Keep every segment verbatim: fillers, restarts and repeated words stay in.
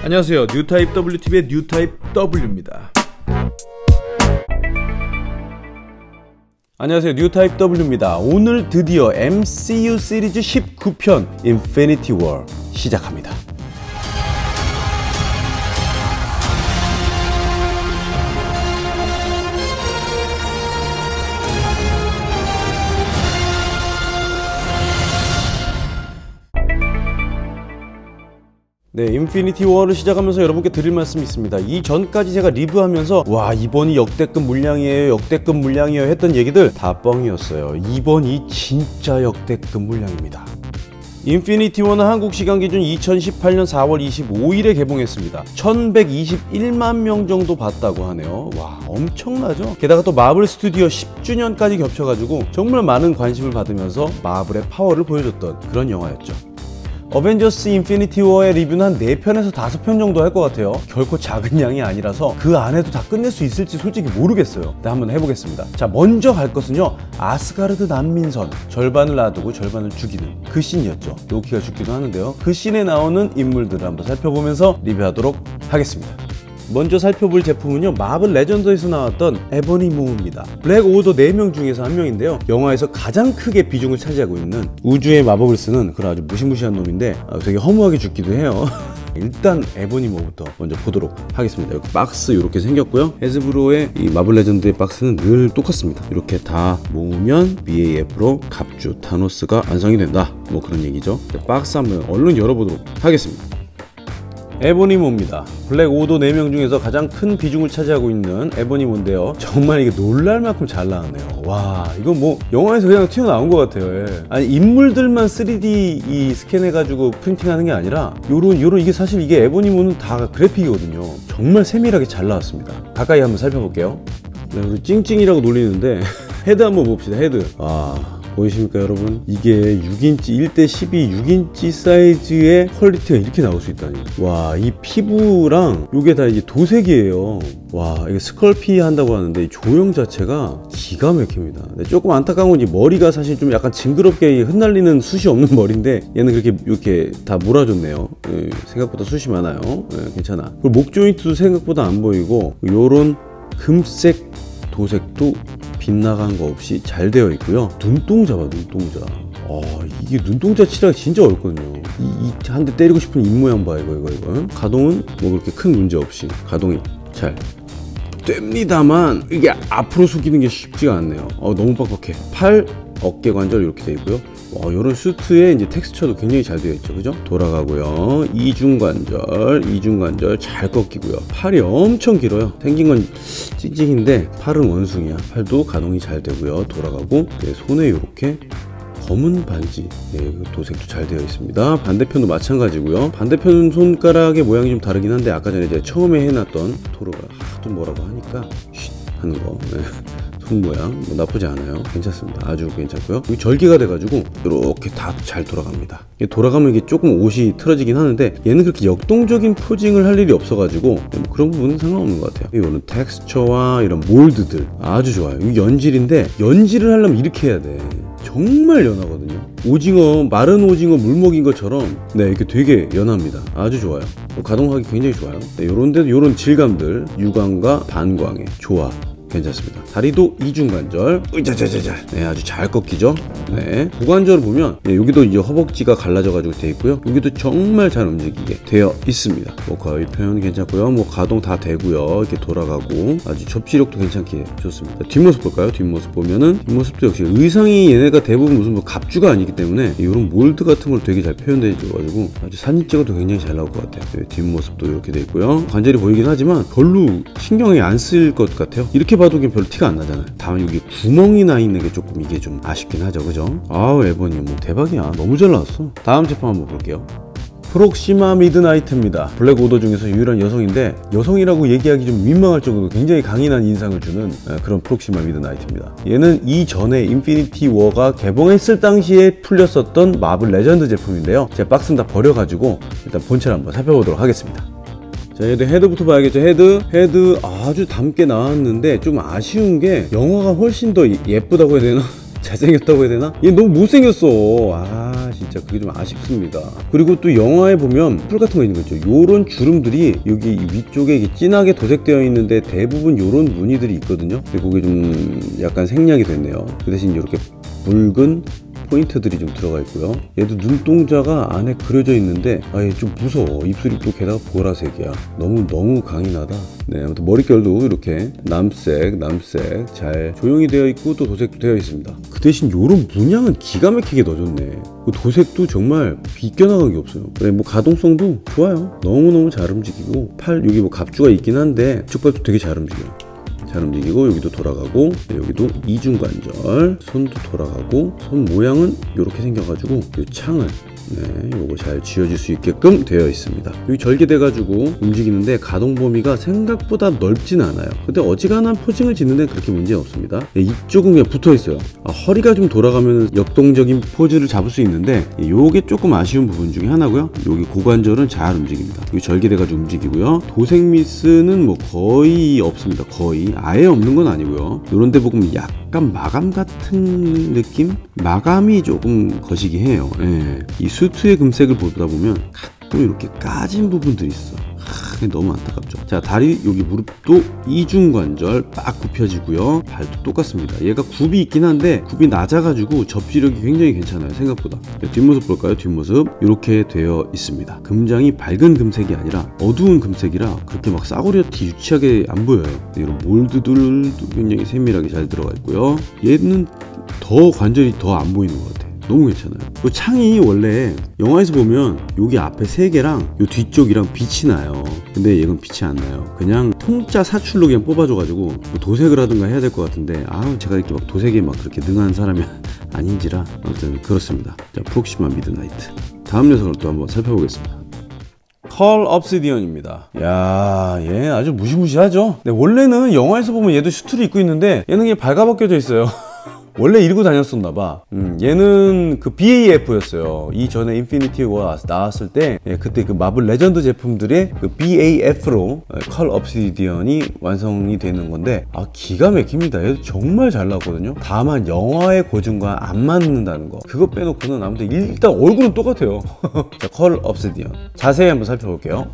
안녕하세요. 뉴타입 더블유티비의 뉴타입 W입니다. 안녕하세요. 뉴타입 W입니다. 오늘 드디어 엠씨유 시리즈 십구 편 인피니티 워 시작합니다. 네, 인피니티 워를 시작하면서 여러분께 드릴 말씀이 있습니다. 이전까지 제가 리뷰하면서 와, 이번이 역대급 물량이에요, 역대급 물량이에요 했던 얘기들 다 뻥이었어요. 이번이 진짜 역대급 물량입니다. 인피니티 워는 한국 시간 기준 이천십팔 년 사월 이십오일에 개봉했습니다. 천백이십일만 명 정도 봤다고 하네요. 와, 엄청나죠? 게다가 또 마블 스튜디오 십 주년까지 겹쳐가지고 정말 많은 관심을 받으면서 마블의 파워를 보여줬던 그런 영화였죠. 어벤져스 인피니티 워의 리뷰는 한 네 편에서 다섯 편 정도 할 것 같아요. 결코 작은 양이 아니라서 그 안에도 다 끝낼 수 있을지 솔직히 모르겠어요. 근데 한번 해보겠습니다. 자, 먼저 갈 것은요, 아스가르드 난민선, 절반을 놔두고 절반을 죽이는 그 씬이었죠. 로키가 죽기도 하는데요. 그 씬에 나오는 인물들을 한번 살펴보면서 리뷰하도록 하겠습니다. 먼저 살펴볼 제품은요, 마블 레전드에서 나왔던 에보니 모우입니다. 블랙 오더 네 명 중에서 한 명인데요, 영화에서 가장 크게 비중을 차지하고 있는 우주의 마법을 쓰는 그런 아주 무시무시한 놈인데 되게 허무하게 죽기도 해요. 일단 에보니 모우부터 먼저 보도록 하겠습니다. 여기 박스 이렇게 생겼고요. 헤즈브로의 이 마블 레전드의 박스는 늘 똑같습니다. 이렇게 다 모으면 비에이에프로 갑주 타노스가 완성이 된다, 뭐 그런 얘기죠. 박스 한번 얼른 열어보도록 하겠습니다. 에보니모입니다. 블랙 오더 네 명 중에서 가장 큰 비중을 차지하고 있는 에보니모인데요, 정말 이게 놀랄만큼 잘 나왔네요. 와, 이거 뭐 영화에서 그냥 튀어나온 것 같아요. 예. 아니, 인물들만 쓰리디 이 스캔해가지고 프린팅하는 게 아니라 요런 요런 이게 사실 이게 에보니모는 다 그래픽이거든요. 정말 세밀하게 잘 나왔습니다. 가까이 한번 살펴볼게요. 네, 우리 찡찡이라고 놀리는데 헤드 한번 봅시다. 헤드. 아, 보이십니까 여러분? 이게 육 인치 일 대 십이 육 인치 사이즈의 퀄리티가 이렇게 나올 수 있다니. 와, 이 피부랑 요게 다 이제 도색이에요. 와, 이게 스컬피 한다고 하는데 이 조형 자체가 기가 막힙니다. 네, 조금 안타까운 건 이 머리가 사실 좀 약간 징그럽게 흩날리는 숱이 없는 머리인데 얘는 그렇게 이렇게 다 몰아줬네요. 예, 생각보다 숱이 많아요. 예, 괜찮아. 그리고 목 조인트도 생각보다 안 보이고 요런 금색 도색도 빗나간 거 없이 잘 되어 있고요. 눈동자 봐, 눈동자. 어, 이게 눈동자 칠하기 진짜 어렵거든요. 이 한 대 때리고 싶은 입모양 봐, 이거 이거 이거. 가동은 뭐 그렇게 큰 문제 없이 가동이 잘 됩니다만 이게 앞으로 숙이는 게 쉽지가 않네요. 어, 너무 빡빡해. 팔, 어깨 관절 이렇게 돼 있고요. 와, 요런 슈트의 이제 텍스처도 굉장히 잘 되어 있죠, 그죠? 돌아가고요. 이중관절, 이중관절 잘 꺾이고요. 팔이 엄청 길어요. 생긴 건 찡찡인데 팔은 원숭이야. 팔도 가동이 잘 되고요. 돌아가고, 네, 손에 이렇게 검은 반지, 네, 도색도 잘 되어 있습니다. 반대편도 마찬가지고요. 반대편 손가락의 모양이 좀 다르긴 한데 아까 전에 이제 처음에 해놨던 토로가 하도 뭐라고 하니까 쉿 하는 거. 네. 손 모양 뭐 나쁘지 않아요. 괜찮습니다. 아주 괜찮고요. 여기 절개가 돼가지고 이렇게 다 잘 돌아갑니다. 돌아가면 이게 조금 옷이 틀어지긴 하는데 얘는 그렇게 역동적인 포징을 할 일이 없어가지고 뭐 그런 부분은 상관없는 것 같아요. 이거는 텍스처와 이런 몰드들 아주 좋아요. 이거 연질인데 연질을 하려면 이렇게 해야 돼. 정말 연하거든요. 오징어, 마른 오징어 물 먹인 것처럼 네, 이렇게 되게 연합니다. 아주 좋아요. 가동하기 굉장히 좋아요. 네, 요런 데도 요런 질감들, 유광과 반광의 조화 괜찮습니다. 다리도 이중관절, 으자자자자, 네, 아주 잘 꺾이죠. 네, 고관절을 보면 네, 여기도 이제 허벅지가 갈라져가지고 돼 있고요. 여기도 정말 잘 움직이게 되어 있습니다. 뭐 거의 표현 괜찮고요. 뭐 가동 다 되고요. 이렇게 돌아가고 아주 접지력도 괜찮게 좋습니다. 뒷모습 볼까요? 뒷모습 보면은 뒷모습도 역시 의상이 얘네가 대부분 무슨 뭐 갑주가 아니기 때문에 이런 몰드 같은 걸 되게 잘 표현돼줘가지고 아주 사진 찍어도 굉장히 잘 나올 것 같아요. 네, 뒷모습도 이렇게 돼 있고요. 관절이 보이긴 하지만 별로 신경이 안 쓸 것 같아요. 이렇게 봐도 별로 티가 안 나잖아요. 다만 여기 구멍이 나 있는 게 조금 이게 좀 아쉽긴 하죠, 그죠? 아우, 에보니 뭐 대박이야. 너무 잘 나왔어. 다음 제품 한번 볼게요. 프록시마 미드나이트입니다. 블랙 오더 중에서 유일한 여성인데 여성이라고 얘기하기 좀 민망할 정도로 굉장히 강인한 인상을 주는 그런 프록시마 미드나이트입니다. 얘는 이전에 인피니티 워가 개봉했을 당시에 풀렸었던 마블 레전드 제품인데요, 제 박스는 다 버려가지고 일단 본체를 한번 살펴보도록 하겠습니다. 자, 얘도 헤드부터 봐야겠죠. 헤드 헤드 아주 닮게 나왔는데 좀 아쉬운 게 영화가 훨씬 더 예쁘다고 해야 되나? 잘생겼다고 해야 되나? 얘 너무 못생겼어. 아 진짜 그게 좀 아쉽습니다. 그리고 또 영화에 보면 풀 같은 거 있는 거 있죠. 요런 주름들이 여기 위쪽에 진하게 도색되어 있는데 대부분 요런 무늬들이 있거든요. 근데 그게 좀 약간 생략이 됐네요. 그 대신 이렇게 붉은 포인트들이 좀 들어가 있고요. 얘도 눈동자가 안에 그려져 있는데 아예 좀 무서워. 입술이 또 게다가 보라색이야. 너무 너무 강인하다. 네, 아무튼 머릿결도 이렇게 남색 남색 잘 조용히 되어 있고 또 도색도 되어 있습니다. 그 대신 요런 문양은 기가 막히게 넣어줬네. 그 도색도 정말 비껴나간 게 없어요. 그래 뭐 가동성도 좋아요. 너무너무 잘 움직이고 팔 여기 뭐 갑주가 있긴 한데 이쪽 발도 되게 잘 움직여요. 잘 움직이고 여기도 돌아가고 여기도 이중관절 손도 돌아가고 손 모양은 이렇게 생겨가지고 이 창을 네, 요거 잘 쥐어줄 수 있게끔 되어 있습니다. 여기 절개돼 가지고 움직이는데 가동 범위가 생각보다 넓진 않아요. 근데 어지간한 포징을 짓는 데는 그렇게 문제 없습니다. 네, 이쪽은 그냥 붙어 있어요. 아, 허리가 좀 돌아가면 역동적인 포즈를 잡을 수 있는데 요게 조금 아쉬운 부분 중에 하나고요. 여기 고관절은 잘 움직입니다. 여기 절개돼 가지고 움직이고요. 도색 미스는 뭐 거의 없습니다. 거의 아예 없는 건 아니고요. 요런 데 보면 약간 마감 같은 느낌? 마감이 조금 거시기 해요. 예. 이 수트의 금색을 보다 보면 가끔 이렇게 까진 부분들이 있어. 하, 너무 안타깝죠. 자, 다리 여기 무릎도 이중관절 빡 굽혀지고요. 발도 똑같습니다. 얘가 굽이 있긴 한데 굽이 낮아가지고 접지력이 굉장히 괜찮아요. 생각보다. 자, 뒷모습 볼까요? 뒷모습 이렇게 되어 있습니다. 금장이 밝은 금색이 아니라 어두운 금색이라 그렇게 막 싸구려티 유치하게 안 보여요. 이런 몰드들도 굉장히 세밀하게 잘 들어가 있고요. 얘는 더 관절이 더 안 보이는 것 같아요. 너무 괜찮아요. 이 창이 원래 영화에서 보면 여기 앞에 세 개랑 이 뒤쪽이랑 빛이 나요. 근데 얘는 빛이 안 나요. 그냥 통짜 사출로 그냥 뽑아줘가지고 뭐 도색을 하든가 해야 될 것 같은데 아 제가 이렇게 막 도색에 막 그렇게 능한 사람이 아닌지라 아무튼 그렇습니다. 자, 프록시마 미드나이트. 다음 녀석을 또 한번 살펴보겠습니다. 컬 업시디언입니다. 야, 얘 아주 무시무시하죠? 네, 원래는 영화에서 보면 얘도 슈트를 입고 있는데 얘는 그냥 발가벗겨져 있어요. 원래 이러고 다녔었나봐. 음, 얘는 그 비에이에프였어요. 이전에 인피니티 워 나왔을 때 예, 그때 그 마블 레전드 제품들의 그 비에이에프로 컬 업시디언이 완성이 되는 건데 아 기가 막힙니다. 얘도 정말 잘 나왔거든요. 다만 영화의 고증과 안 맞는다는 거 그거 빼놓고는 아무튼 일단 얼굴은 똑같아요. 자, 컬 업시디언 자세히 한번 살펴볼게요.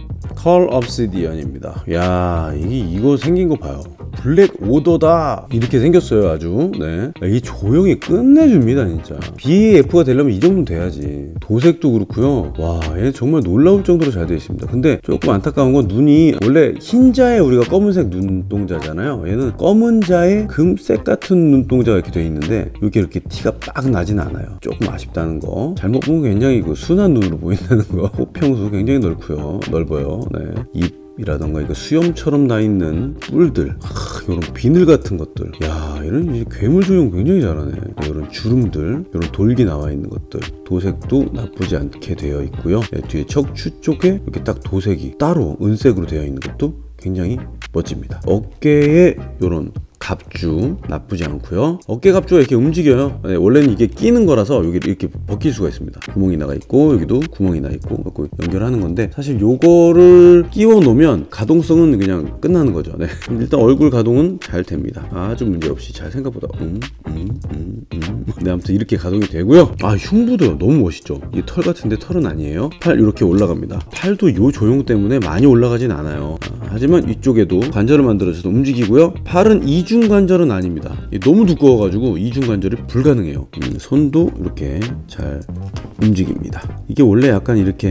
컬 업시디언입니다. 야, 이게 이거 생긴 거 봐요. 블랙 오더다 이렇게 생겼어요. 아주 네, 이 조형이 끝내줍니다. 진짜 비에이에프가 되려면 이 정도는 돼야지. 도색도 그렇고요. 와, 얘 정말 놀라울 정도로 잘 되어 있습니다. 근데 조금 안타까운 건 눈이 원래 흰자에 우리가 검은색 눈동자잖아요. 얘는 검은 자에 금색 같은 눈동자가 이렇게 되어 있는데 이렇게 이렇게 티가 빡 나진 않아요. 조금 아쉽다는 거. 잘못 보면 굉장히 그 순한 눈으로 보인다는 거. 호평수 굉장히 넓고요. 넓어요. 네, 입 이라던가 이거 수염처럼 나 있는 뿔들, 하, 이런 비늘 같은 것들, 야, 이런 이제 괴물 조형 굉장히 잘하네. 이런 주름들, 이런 돌기 나와 있는 것들, 도색도 나쁘지 않게 되어 있고요. 네, 뒤에 척추 쪽에 이렇게 딱 도색이 따로 은색으로 되어 있는 것도 굉장히 멋집니다. 어깨에 이런 갑주 나쁘지 않고요. 어깨 갑주가 이렇게 움직여요. 네, 원래는 이게 끼는 거라서 여기 이렇게 벗길 수가 있습니다. 구멍이 나가 있고 여기도 구멍이 나 있고 갖고 연결하는 건데 사실 요거를 끼워 놓으면 가동성은 그냥 끝나는 거죠. 네. 일단 얼굴 가동은 잘 됩니다. 아주 문제없이 잘 생각보다 음, 음, 음, 음. 네, 아무튼 이렇게 가동이 되고요. 아, 흉부도 너무 멋있죠. 이게 털 같은데 털은 아니에요. 팔 이렇게 올라갑니다. 팔도 요 조형 때문에 많이 올라가진 않아요. 아, 하지만 이쪽에도 관절을 만들어서 움직이고요. 팔은 이중 관절은 아닙니다. 너무 두꺼워가지고 이중 관절이 불가능해요. 음, 손도 이렇게 잘 움직입니다. 이게 원래 약간 이렇게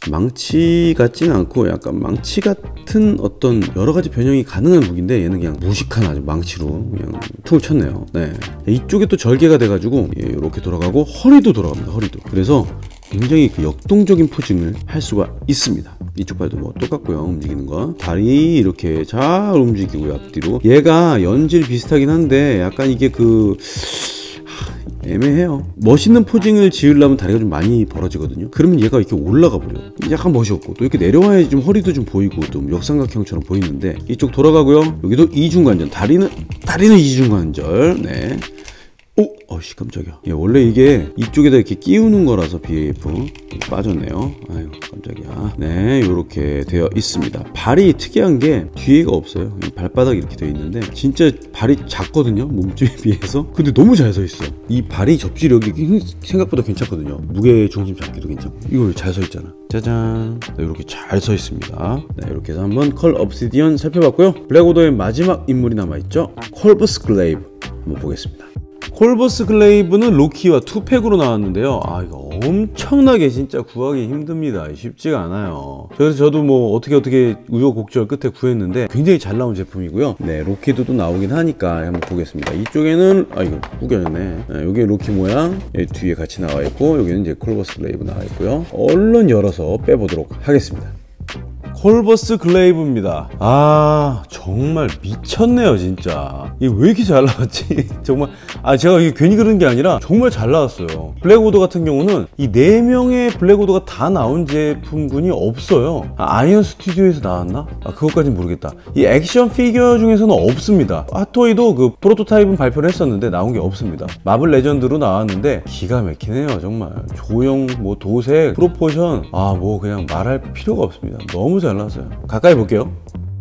망치 같지는 않고 약간 망치 같은 어떤 여러 가지 변형이 가능한 무기인데 얘는 그냥 무식한 아주 망치로 그냥 툭을 쳤네요. 네. 이쪽에 또 절개가 돼가지고 예, 이렇게 돌아가고 허리도 돌아갑니다. 허리도. 그래서 굉장히 그 역동적인 포징을 할 수가 있습니다. 이쪽 발도 뭐 똑같고요. 움직이는 거. 다리 이렇게 잘 움직이고요. 앞뒤로. 얘가 연질 비슷하긴 한데 약간 이게 그 하, 애매해요. 멋있는 포징을 지으려면 다리가 좀 많이 벌어지거든요. 그러면 얘가 이렇게 올라가 버려. 약간 멋이 없고 또 이렇게 내려와야지 좀 허리도 좀 보이고 좀 역삼각형처럼 보이는데 이쪽 돌아가고요. 여기도 이중관절. 다리는 다리는 이중관절. 네. 오! 어씨 깜짝이야. 예, 원래 이게 이쪽에다 이렇게 끼우는 거라서 비에이에프 빠졌네요. 아유 깜짝이야. 네, 요렇게 되어 있습니다. 발이 특이한 게 뒤에가 없어요. 발바닥이 이렇게 되어 있는데 진짜 발이 작거든요, 몸집에 비해서. 근데 너무 잘 서 있어. 이 발이 접지력이 생각보다 괜찮거든요. 무게 중심 잡기도 괜찮고. 이거 잘 서 있잖아. 짜잔. 네, 이렇게 잘 서 있습니다. 네, 이렇게 해서 한번 컬 옵시디언 살펴봤고요. 블랙 오더의 마지막 인물이 남아있죠. 콜버스 글레이브 한번 보겠습니다. 콜버스 글레이브는 로키와 투팩으로 나왔는데요. 아, 이거 엄청나게 진짜 구하기 힘듭니다. 쉽지가 않아요. 그래서 저도 뭐 어떻게 어떻게 우여곡절 끝에 구했는데 굉장히 잘 나온 제품이고요. 네, 로키도 또 나오긴 하니까 한번 보겠습니다. 이쪽에는 아 이거 구겨졌네. 네, 여기 로키 모양 여기 뒤에 같이 나와 있고, 여기는 이제 콜버스 글레이브 나와 있고요. 얼른 열어서 빼보도록 하겠습니다. 콜버스 글레이브입니다. 아 정말 미쳤네요 진짜. 이게 왜 이렇게 잘 나왔지? 정말 아 제가 이게 괜히 그런 게 아니라 정말 잘 나왔어요. 블랙 오더 같은 경우는 이 네 명의 블랙 오더가 다 나온 제품군이 없어요. 아, 아이언 스튜디오에서 나왔나? 아 그것까진 모르겠다. 이 액션 피규어 중에서는 없습니다. 핫토이도 그 프로토타입은 발표를 했었는데 나온 게 없습니다. 마블 레전드로 나왔는데 기가 막히네요 정말. 조형, 뭐 도색, 프로포션, 아 뭐 그냥 말할 필요가 없습니다. 너무 잘 잘 나왔어요. 가까이 볼게요.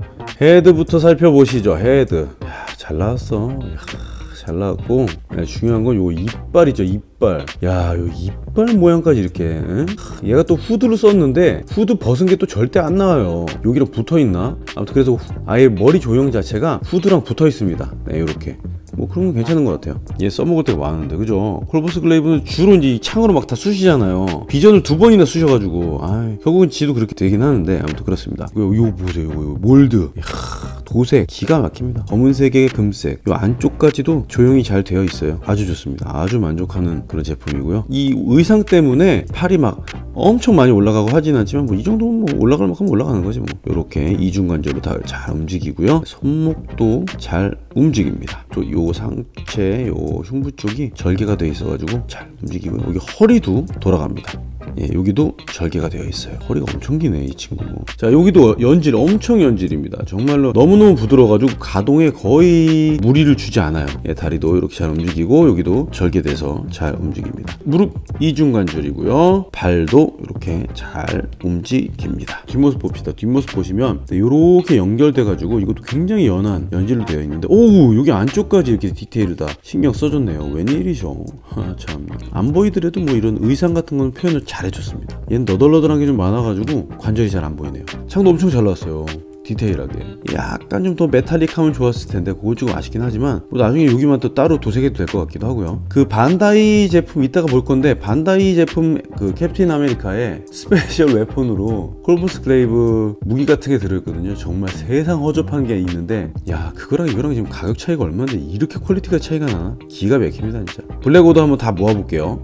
헤드부터 살펴보시죠. 헤드. 야, 잘 나왔어. 야, 잘 나왔고, 네, 중요한 건 요 이빨이죠. 이빨. 야, 요 이빨 모양까지 이렇게. 응? 얘가 또 후드를 썼는데 후드 벗은 게 또 절대 안 나와요. 여기랑 붙어 있나? 아무튼 그래서 후, 아예 머리 조형 자체가 후드랑 붙어 있습니다. 네, 이렇게. 뭐 그런 건 괜찮은 것 같아요. 얘 써먹을 때가 많은데 그죠? 콜버스 글레이브는 주로 이제 창으로 막 다 쑤시잖아요. 비전을 두 번이나 쑤셔가지고 아 결국은 지도 그렇게 되긴 하는데 아무튼 그렇습니다. 이거, 이거 보세요. 이거, 이거 몰드. 이야, 도색 기가 막힙니다. 검은색에 금색. 이 안쪽까지도 조형이 잘 되어 있어요. 아주 좋습니다. 아주 만족하는 그런 제품이고요. 이 의상 때문에 팔이 막 엄청 많이 올라가고 하진 않지만 뭐 이 정도면 뭐 올라갈 만큼 올라가는 거지 뭐. 이렇게 이중관절로 다 잘 움직이고요. 손목도 잘 움직입니다. 또 요 상체 요 흉부 쪽이 절개가 되어 있어가지고 잘 움직이고요. 여기 허리도 돌아갑니다. 예, 여기도 절개가 되어 있어요. 허리가 엄청 기네 이 친구. 자, 여기도 연질 엄청 연질입니다. 정말로 너무너무 부드러워가지고 가동에 거의 무리를 주지 않아요. 예, 다리도 이렇게 잘 움직이고 여기도 절개돼서 잘 움직입니다. 무릎 이중관절이고요. 발도 이렇게 잘 움직입니다. 뒷모습 봅시다. 뒷모습 보시면 이렇게 연결돼가지고 이것도 굉장히 연한 연질로 되어 있는데, 오 여기 안쪽까지 이렇게 디테일을 다 신경 써줬네요. 웬일이죠? 아, 참. 안 보이더라도 뭐 이런 의상 같은 건 표현을 잘 해줬습니다. 얘는 너덜너덜한 게 좀 많아가지고 관절이 잘 안 보이네요. 창도 엄청 잘 나왔어요. 디테일하게. 약간 좀 더 메탈릭하면 좋았을 텐데 그거 좀 아쉽긴 하지만 뭐 나중에 여기만 또 따로 도색해도 될 것 같기도 하고요. 그 반다이 제품 이따가 볼 건데, 반다이 제품 그 캡틴 아메리카의 스페셜 웨폰으로 콜버스 글레이브 무기 같은 게 들어있거든요. 정말 세상 허접한 게 있는데 야 그거랑 이거랑 지금 가격 차이가 얼마인데 이렇게 퀄리티가 차이가 나나? 기가 막힙니다 진짜. 블랙 오더 한번 다 모아볼게요.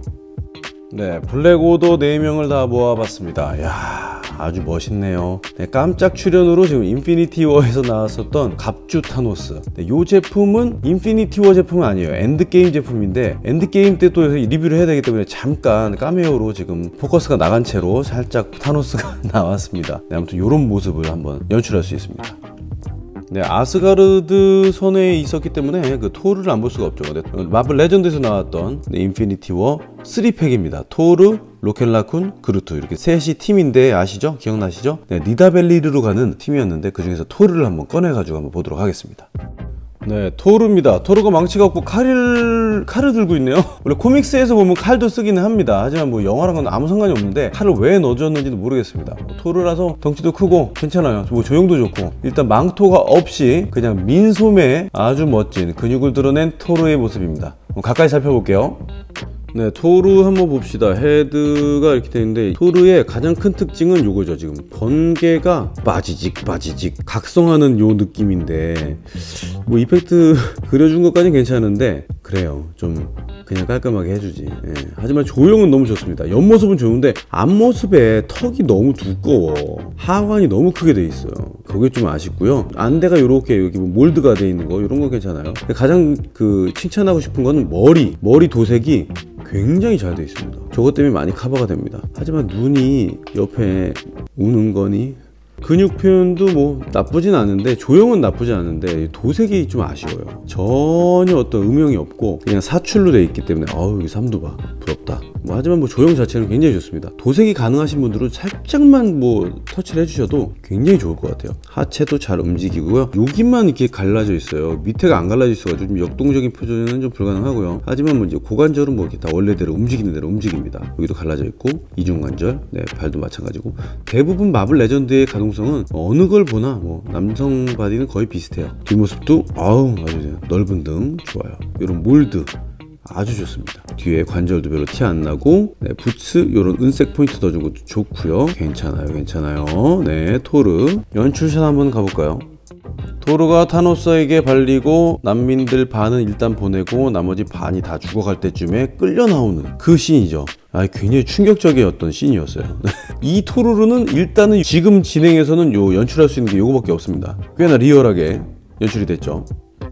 네, 블랙 오더 네 명을 다 모아봤습니다. 야 아주 멋있네요. 네, 깜짝 출연으로 지금 인피니티 워에서 나왔었던 갑주 타노스. 네, 이 제품은 인피니티 워 제품은 아니에요. 엔드게임 제품인데 엔드게임 때 또 리뷰를 해야 되기 때문에 잠깐 카메오로 지금 포커스가 나간 채로 살짝 타노스가 나왔습니다. 네, 아무튼 이런 모습을 한번 연출할 수 있습니다. 네, 아스가르드 선에 있었기 때문에 그 토르를 안 볼 수가 없죠. 네, 마블 레전드에서 나왔던 네, 인피니티 워 쓰리 팩입니다. 토르, 로켓라쿤, 그루트 이렇게 셋이 팀인데 아시죠? 기억나시죠? 네, 니다벨리르로 가는 팀이었는데 그 중에서 토르를 한번 꺼내가지고 한번 보도록 하겠습니다. 네, 토르입니다. 토르가 망치가 없고 칼을, 칼을 들고 있네요. 원래 코믹스에서 보면 칼도 쓰기는 합니다. 하지만 뭐 영화랑은 아무 상관이 없는데 칼을 왜 넣어줬는지도 모르겠습니다. 뭐 토르라서 덩치도 크고 괜찮아요. 뭐 조형도 좋고 일단 망토가 없이 그냥 민소매 아주 멋진 근육을 드러낸 토르의 모습입니다. 가까이 살펴볼게요. 네, 토르 한번 봅시다. 헤드가 이렇게 되는데 토르의 가장 큰 특징은 요거죠. 지금 번개가 빠지직 빠지직 각성하는 요 느낌인데 뭐 이펙트 그려준 것까지는 괜찮은데 그래요. 좀 그냥 깔끔하게 해주지. 예. 하지만 조형은 너무 좋습니다. 옆모습은 좋은데 앞모습에 턱이 너무 두꺼워. 하관이 너무 크게 돼 있어요. 그게 좀 아쉽고요. 안대가 요렇게 여기 몰드가 돼 있는 거 이런 거 괜찮아요. 가장 그 칭찬하고 싶은 거는 머리 머리 도색이 굉장히 잘 돼 있습니다. 저것 때문에 많이 커버가 됩니다. 하지만 눈이 옆에 우는 거니 근육 표현도 뭐 나쁘진 않은데, 조형은 나쁘지 않은데 도색이 좀 아쉬워요. 전혀 어떤 음영이 없고 그냥 사출로 돼 있기 때문에 아우 여기 삼두 봐, 부럽다. 뭐 하지만 뭐 조형 자체는 굉장히 좋습니다. 도색이 가능하신 분들은 살짝만 뭐 터치를 해주셔도 굉장히 좋을 것 같아요. 하체도 잘 움직이고요. 여기만 이렇게 갈라져 있어요. 밑에가 안 갈라져 있어가지고 좀 역동적인 표정은 좀 불가능하고요. 하지만 뭐 이제 고관절은 뭐 이렇게 다 원래대로 움직이는 대로 움직입니다. 여기도 갈라져 있고 이중관절, 네, 발도 마찬가지고. 대부분 마블 레전드의 가동성은 어느 걸 보나 뭐 남성 바디는 거의 비슷해요. 뒷모습도 아우 아주 넓은 등 좋아요. 이런 몰드 아주 좋습니다. 뒤에 관절도 별로 티 안 나고, 네, 부츠 이런 은색 포인트 넣어준 것도 좋고요. 괜찮아요, 괜찮아요. 네, 토르 연출샷 한번 가볼까요? 토르가 타노스에게 발리고 난민들 반은 일단 보내고 나머지 반이 다 죽어갈 때쯤에 끌려 나오는 그 씬이죠. 아, 굉장히 충격적이었던 씬이었어요. 이 토르르는 일단은 지금 진행에서는 요 연출할 수 있는 게 요거밖에 없습니다. 꽤나 리얼하게 연출이 됐죠.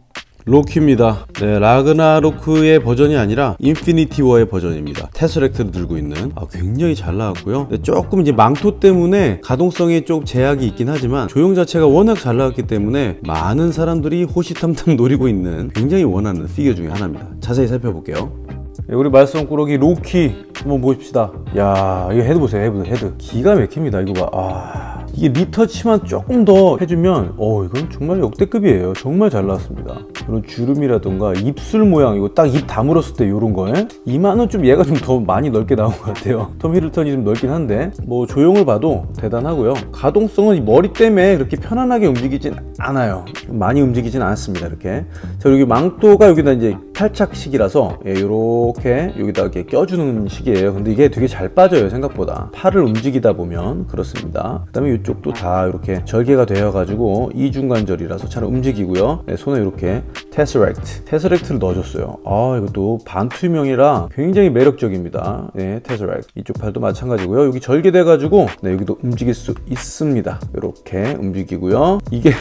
로키입니다. 네, 라그나로크의 버전이 아니라 인피니티 워의 버전입니다. 테스렉트를 들고 있는, 아, 굉장히 잘 나왔고요. 네, 조금 이제 망토 때문에 가동성에 좀 제약이 있긴 하지만 조형 자체가 워낙 잘 나왔기 때문에 많은 사람들이 호시탐탐 노리고 있는 굉장히 원하는 피규어 중에 하나입니다. 자세히 살펴볼게요. 네, 우리 말썽꾸러기 로키 한번 보십시다. 야, 이거 헤드 보세요. 헤드, 헤드 기가 막힙니다. 이거 봐. 아, 이게 리터치만 조금 더 해주면 어 이건 정말 역대급이에요. 정말 잘 나왔습니다. 이런 주름이라던가 입술 모양, 이거 딱 입 다물었을 때 요런 거에 이마는 좀 얘가 좀 더 많이 넓게 나온 것 같아요. 톰 히들턴이 좀 넓긴 한데 뭐 조형을 봐도 대단하고요. 가동성은 이 머리 때문에 그렇게 편안하게 움직이진 않아요. 많이 움직이진 않습니다. 이렇게. 자, 여기 망토가 여기다 이제 탈착식이라서, 예, 요렇게 여기다 이렇게 껴주는 식이에요. 근데 이게 되게 잘 빠져요, 생각보다. 팔을 움직이다 보면 그렇습니다. 그 다음에 이쪽도 다 이렇게 절개가 되어 가지고 이중관절이라서 잘 움직이고요. 네, 손에 이렇게 테스렉트 테스렉트를 넣어줬어요. 아, 이것도 반투명이라 굉장히 매력적입니다. 네, 테스렉트. 이쪽 팔도 마찬가지고요. 여기 절개돼 가지고, 네, 여기도 움직일 수 있습니다. 이렇게 움직이고요. 이게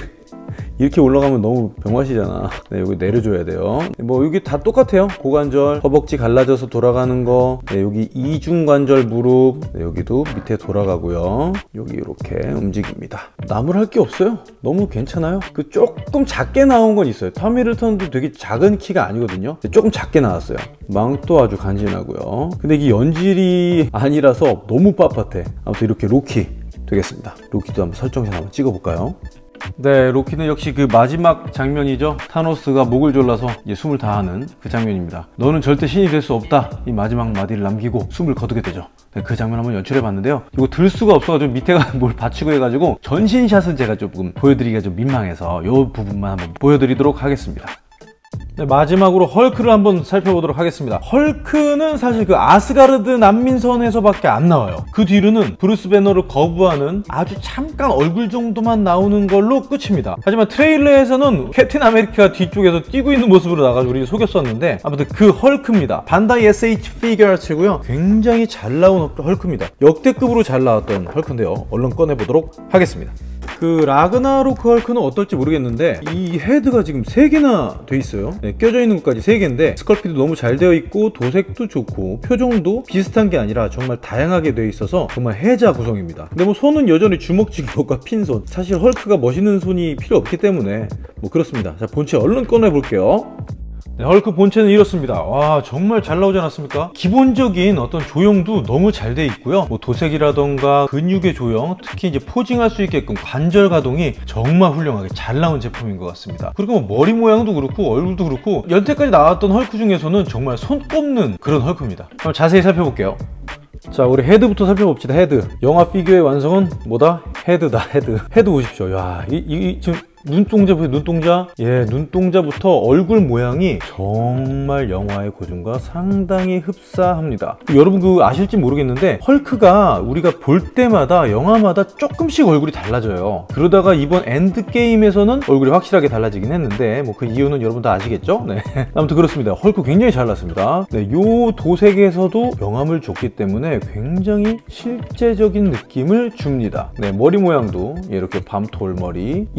이렇게 올라가면 너무 병맛이잖아. 네, 여기 내려줘야 돼요. 뭐 여기 다 똑같아요. 고관절, 허벅지 갈라져서 돌아가는 거, 네, 여기 이중관절 무릎, 네, 여기도 밑에 돌아가고요. 여기 이렇게 움직입니다. 나무랄 게 없어요. 너무 괜찮아요. 그 조금 작게 나온 건 있어요. 톰 히들턴도 되게 작은 키가 아니거든요. 조금 작게 나왔어요. 망도 아주 간지나고요. 근데 이게 연질이 아니라서 너무 빳빳해. 아무튼 이렇게 로키 되겠습니다. 로키도 한번 설정샷 한번 찍어볼까요? 네, 로키는 역시 그 마지막 장면이죠. 타노스가 목을 졸라서 이제 숨을 다하는 그 장면입니다. 너는 절대 신이 될 수 없다, 이 마지막 마디를 남기고 숨을 거두게 되죠. 네, 그 장면 한번 연출해 봤는데요. 이거 들 수가 없어가지고 밑에가 뭘 받치고 해가지고 전신샷은 제가 조금 보여드리기가 좀 민망해서 이 부분만 한번 보여드리도록 하겠습니다. 네, 마지막으로 헐크를 한번 살펴보도록 하겠습니다. 헐크는 사실 그 아스가르드 난민선에서밖에 안 나와요. 그 뒤로는 브루스 배너를 거부하는 아주 잠깐 얼굴 정도만 나오는 걸로 끝입니다. 하지만 트레일러에서는 캡틴 아메리카가 뒤쪽에서 뛰고 있는 모습으로 나가지고 우리 속였었는데, 아무튼 그 헐크입니다. 반다이 에스에이치 피규어츠고요. 굉장히 잘 나온 헐크입니다. 역대급으로 잘 나왔던 헐크인데요. 얼른 꺼내보도록 하겠습니다. 그 라그나로크 헐크는 어떨지 모르겠는데 이 헤드가 지금 세 개나 돼 있어요. 네, 껴져 있는 것까지 세 개인데 스컬피도 너무 잘 되어 있고 도색도 좋고 표정도 비슷한 게 아니라 정말 다양하게 되어 있어서 정말 혜자 구성입니다. 근데 뭐 손은 여전히 주먹쥐기와 핀손, 사실 헐크가 멋있는 손이 필요 없기 때문에 뭐 그렇습니다. 자, 본체 얼른 꺼내 볼게요. 네, 헐크 본체는 이렇습니다. 와, 정말 잘 나오지 않았습니까? 기본적인 어떤 조형도 너무 잘 돼 있고요. 뭐 도색이라던가 근육의 조형, 특히 이제 포징할 수 있게끔 관절 가동이 정말 훌륭하게 잘 나온 제품인 것 같습니다. 그리고 뭐 머리 모양도 그렇고 얼굴도 그렇고 여태까지 나왔던 헐크 중에서는 정말 손 꼽는 그런 헐크입니다. 한번 자세히 살펴볼게요. 자, 우리 헤드부터 살펴봅시다. 헤드. 영화 피규어의 완성은 뭐다? 헤드다, 헤드. 헤드 보십시오. 야, 이, 이 지금 눈동자 보세요. 눈동자. 예, 눈동자부터 얼굴 모양이 정말 영화의 고증과 상당히 흡사합니다. 여러분 그 아실지 모르겠는데 헐크가 우리가 볼 때마다 영화마다 조금씩 얼굴이 달라져요. 그러다가 이번 엔드게임에서는 얼굴이 확실하게 달라지긴 했는데 뭐 그 이유는 여러분 다 아시겠죠? 네. 아무튼 그렇습니다. 헐크 굉장히 잘 났습니다. 네, 요 도색에서도 영함을 줬기 때문에 굉장히 실제적인 느낌을 줍니다. 네, 머리 모양도 이렇게 밤톨 머리. 이전에 검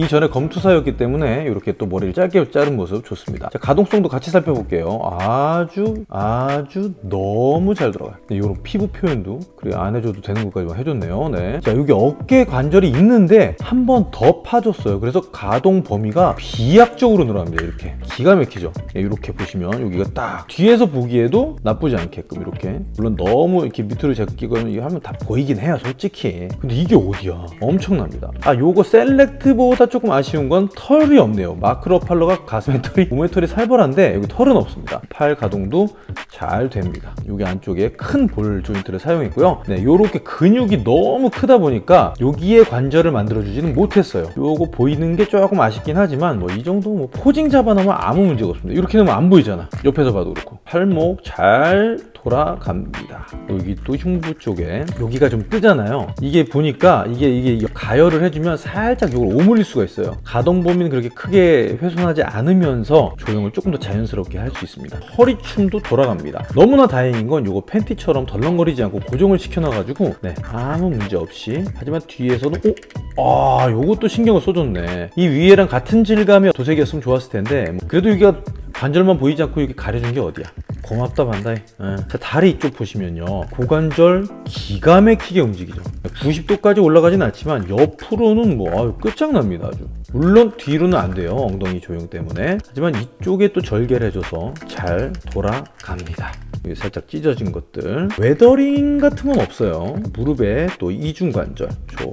투사였기 때문에 이렇게 또 머리를 짧게 자른 모습 좋습니다. 자, 가동성도 같이 살펴볼게요. 아주 아주 너무 잘 들어가요. 네, 이런 피부 표현도 그래 안 해줘도 되는 것까지만 해줬네요. 네. 자, 여기 어깨 관절이 있는데 한 번 더 파줬어요. 그래서 가동 범위가 비약적으로 늘어납니다. 이렇게 기가 막히죠. 네, 이렇게 보시면 여기가 딱 뒤에서 보기에도 나쁘지 않게끔 이렇게, 물론 너무 이렇게 밑으로 제끼고 이거 하면 다 보이긴 해요 솔직히. 근데 이게 어디야, 엄청납니다. 아, 요거 셀렉트보다 조금 아쉬운 건 털이 없네요. 마크로 팔러가 가슴에 털이, 몸에 털이 살벌한데 여기 털은 없습니다. 팔 가동도 잘 됩니다. 여기 안쪽에 큰 볼 조인트를 사용했고요. 네, 요렇게 근육이 너무 크다 보니까 여기에 관절을 만들어주지는 못했어요. 요거 보이는 게 조금 아쉽긴 하지만 뭐 이 정도 뭐 포징 잡아놓으면 아무 문제가 없습니다. 이렇게 놓으면 안 보이잖아. 옆에서 봐도 그렇고. 팔목 잘 돌아갑니다. 여기 또 흉부 쪽에 여기가 좀 뜨잖아요. 이게 보니까 이게 이게 가열을 해주면 살짝 이걸 오므릴 수가 있어요. 가동 범위는 그렇게 크게 훼손하지 않으면서 조형을 조금 더 자연스럽게 할 수 있습니다. 허리춤도 돌아갑니다. 너무나 다행인 건 이거 팬티처럼 덜렁거리지 않고 고정을 시켜놔가지고 네, 아무 문제 없이. 하지만 뒤에서도 오, 아, 요것도 신경을 써줬네. 이 위에랑 같은 질감의 도색이었으면 좋았을 텐데 그래도 여기가 관절만 보이지 않고 이렇게 가려준 게 어디야. 고맙다 반다이. 예. 자, 다리 이쪽 보시면요, 고관절 기가 막히게 움직이죠. 구십 도까지 올라가진 않지만 옆으로는 뭐 아유, 끝장납니다. 아주. 물론 뒤로는 안 돼요, 엉덩이 조형 때문에. 하지만 이쪽에 또 절개를 해줘서 잘 돌아갑니다. 여기 살짝 찢어진 것들, 웨더링 같은 건 없어요. 무릎에 또 이중관절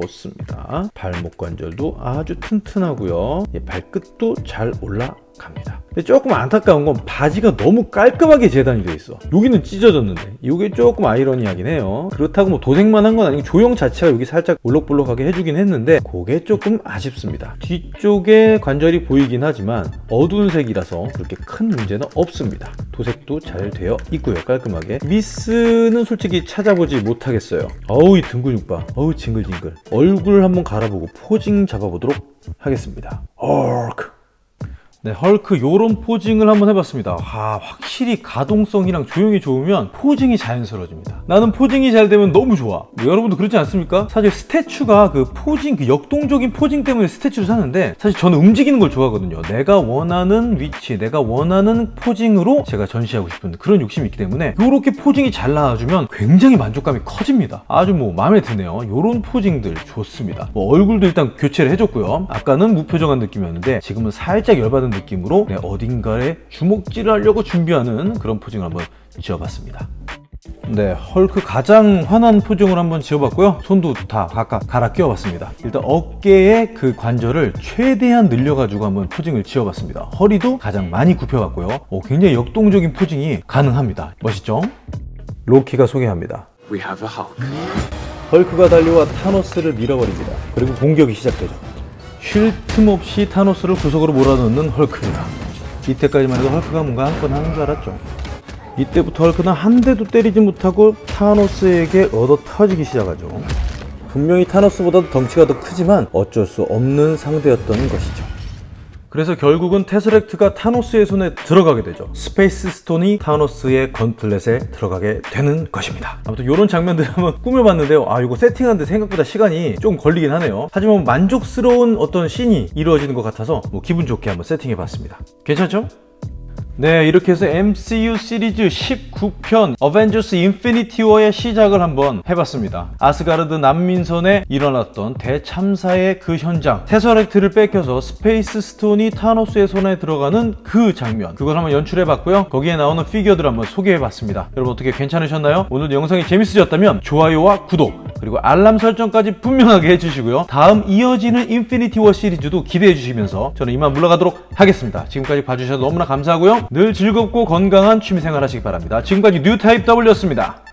좋습니다. 발목 관절도 아주 튼튼하고요. 발끝도 잘 올라갑니다. 근데 조금 안타까운 건 바지가 너무 깔끔하게 재단이 돼 있어. 여기는 찢어졌는데 이게 조금 아이러니하긴 해요. 그렇다고 뭐 도색만 한 건 아니고 조형 자체가 여기 살짝 볼록볼록하게 해주긴 했는데 그게 조금 아쉽습니다. 뒤쪽에 관절이 보이긴 하지만 어두운 색이라서 그렇게 큰 문제는 없습니다. 도색도 잘 되어 있고요, 깔끔하게. 미스는 솔직히 찾아보지 못하겠어요. 어우, 이 등 근육 봐. 어우, 징글징글. 얼굴 한번 갈아보고 포징 잡아보도록 하겠습니다. 얼크. 네, 헐크 요런 포징을 한번 해봤습니다. 아, 확실히 가동성이랑 조형이 좋으면 포징이 자연스러워집니다. 나는 포징이 잘 되면 너무 좋아. 뭐, 여러분도 그렇지 않습니까? 사실 스태츄가 그 포징, 그 역동적인 포징 때문에 스태츄를 사는데 사실 저는 움직이는 걸 좋아하거든요. 내가 원하는 위치, 내가 원하는 포징으로 제가 전시하고 싶은 그런 욕심이 있기 때문에 요렇게 포징이 잘 나와주면 굉장히 만족감이 커집니다. 아주 뭐 마음에 드네요. 요런 포징들 좋습니다. 뭐 얼굴도 일단 교체를 해줬고요. 아까는 무표정한 느낌이었는데 지금은 살짝 열받은 느낌으로 네, 어딘가에 주먹질을 하려고 준비하는 그런 포징을 한번 지어봤습니다. 네, 헐크 가장 환한 포징을 한번 지어봤고요. 손도 다 각각 갈아 끼워봤습니다. 일단 어깨의 그 관절을 최대한 늘려가지고 한번 포징을 지어봤습니다. 허리도 가장 많이 굽혀봤고요. 오, 굉장히 역동적인 포징이 가능합니다. 멋있죠? 로키가 소개합니다. We have a Hulk. 헐크가 달려와 타노스를 밀어버립니다. 그리고 공격이 시작되죠. 쉴 틈 없이 타노스를 구석으로 몰아넣는 헐크입니다. 이때까지만 해도 헐크가 뭔가 한 건 하는 줄 알았죠. 이때부터 헐크는 한 대도 때리지 못하고 타노스에게 얻어 터지기 시작하죠. 분명히 타노스보다도 덩치가 더 크지만 어쩔 수 없는 상대였던 것이죠. 그래서 결국은 테스렉트가 타노스의 손에 들어가게 되죠. 스페이스 스톤이 타노스의 건틀렛에 들어가게 되는 것입니다. 아무튼 이런 장면들 한번 꾸며봤는데요. 아, 이거 세팅하는데 생각보다 시간이 좀 걸리긴 하네요. 하지만 만족스러운 어떤 씬이 이루어지는 것 같아서 뭐 기분 좋게 한번 세팅해봤습니다. 괜찮죠? 네, 이렇게 해서 엠씨유 시리즈 십구 편 어벤져스 인피니티 워의 시작을 한번 해봤습니다. 아스가르드 난민선에 일어났던 대참사의 그 현장, 테서렉트를 뺏겨서 스페이스 스톤이 타노스의 손에 들어가는 그 장면, 그걸 한번 연출해봤고요. 거기에 나오는 피규어들 한번 소개해봤습니다. 여러분 어떻게 괜찮으셨나요? 오늘 영상이 재밌으셨다면 좋아요와 구독, 그리고 알람 설정까지 분명하게 해주시고요. 다음 이어지는 인피니티 워 시리즈도 기대해주시면서 저는 이만 물러가도록 하겠습니다. 지금까지 봐주셔서 너무나 감사하고요. 늘 즐겁고 건강한 취미생활 하시기 바랍니다. 지금까지 뉴타입 더블유였습니다.